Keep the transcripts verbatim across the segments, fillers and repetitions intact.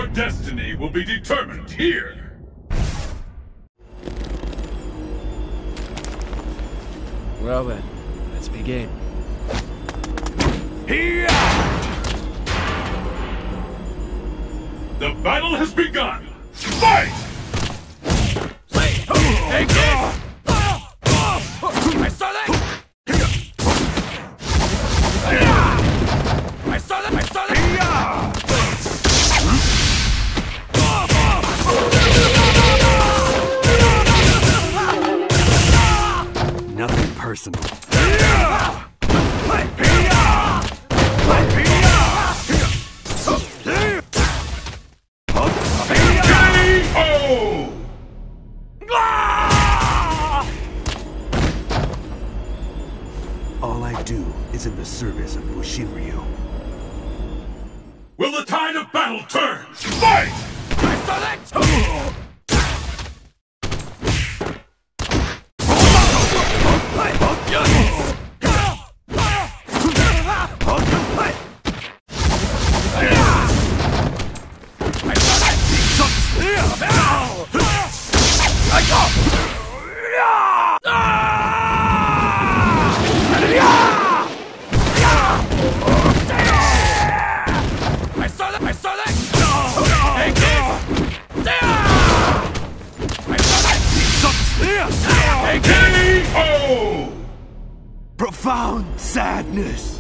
Your destiny will be determined here! Well then, let's begin. Here! The battle has begun! Fight! Take this! I saw that! I saw that! I saw that! Nothing personal. All I do is in the service of Bushinryu. Will the tide of battle turn? Fight! I saw that! Profound sadness.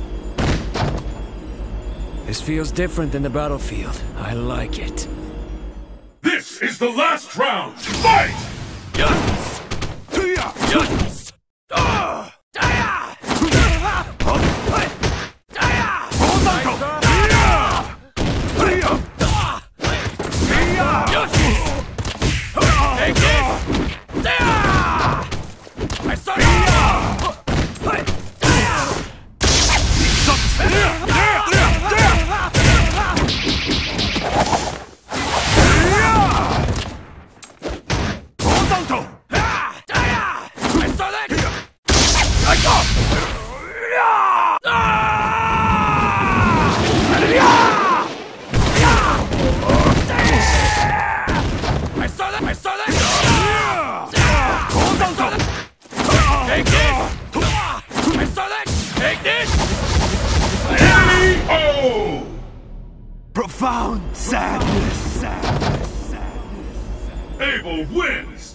This feels different than the battlefield. I like it. This is the last round! Fight! Yes! Yes! Ah! Profound sadness. Sadness. Sadness. Abel wins!